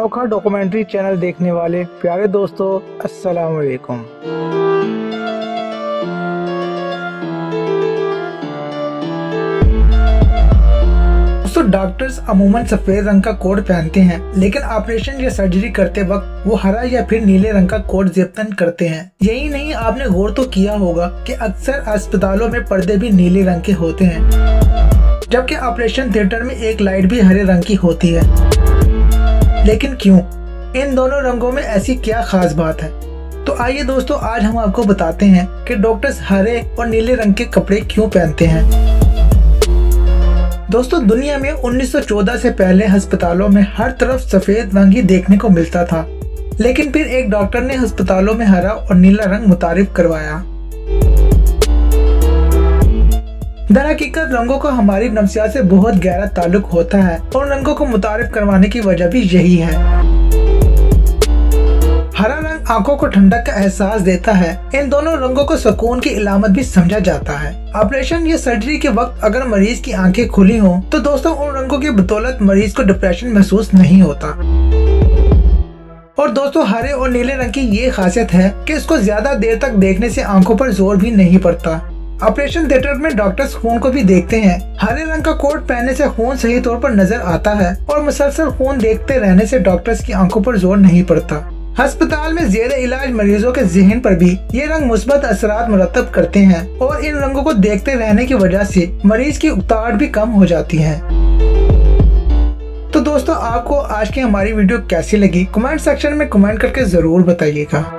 अनोखा documentary channel देखने वाले प्यारे दोस्तों, अस्सलाम वालेकुम। दोस्तों, डॉक्टर्स अमूमन सफेद रंग का कोट पहनते हैं, लेकिन ऑपरेशन या सर्जरी करते वक्त वो हरा या फिर नीले रंग का कोट ज़ेबतन करते हैं। यही नहीं, आपने गौर तो किया होगा कि अक्सर अस्पतालों में पर्दे भी नीले रंग के होते हैं, जबकि ऑपरेशन थिएटर में एक लाइट भी हरे रंग की होती है। लेकिन क्यों? इन दोनों रंगों में ऐसी क्या खास बात है? तो आइए दोस्तों, आज हम आपको बताते हैं कि डॉक्टर्स हरे और नीले रंग के कपड़े क्यों पहनते हैं। दोस्तों, दुनिया में 1914 से पहले अस्पतालों में हर तरफ सफेद रंग ही देखने को मिलता था, लेकिन फिर एक डॉक्टर ने अस्पतालों में हरा और नीला रंग मुतारिफ करवाया। दरहकीकत रंगों का हमारी नफ्सियात से बहुत गहरा ताल्लुक होता है और रंगों को मुतारिफ करवाने की वजह भी यही है। हरा रंग आंखों को ठंडक का एहसास देता है। इन दोनों रंगों को सुकून की इलामत भी समझा जाता है। ऑपरेशन या सर्जरी के वक्त अगर मरीज की आंखें खुली हों, तो दोस्तों उन रंगों की बदौलत मरीज को डिप्रेशन महसूस नहीं होता। और दोस्तों, हरे और नीले रंग की ये खासियत है कि इसको ज्यादा देर तक देखने से आंखों पर जोर भी नहीं पड़ता। ऑपरेशन थिएटर में डॉक्टर्स खून को भी देखते हैं। हरे रंग का कोट पहनने से खून सही तौर पर नजर आता है और मुसलसल खून देखते रहने से डॉक्टर्स की आंखों पर जोर नहीं पड़ता। अस्पताल में जेर इलाज मरीजों के ज़हन पर भी ये रंग मुस्बत असरात मुरतब करते हैं और इन रंगों को देखते रहने की वजह से मरीज की उकताहट भी कम हो जाती है। तो दोस्तों, आपको आज की हमारी वीडियो कैसी लगी, कमेंट सेक्शन में कमेंट करके जरूर बताइएगा।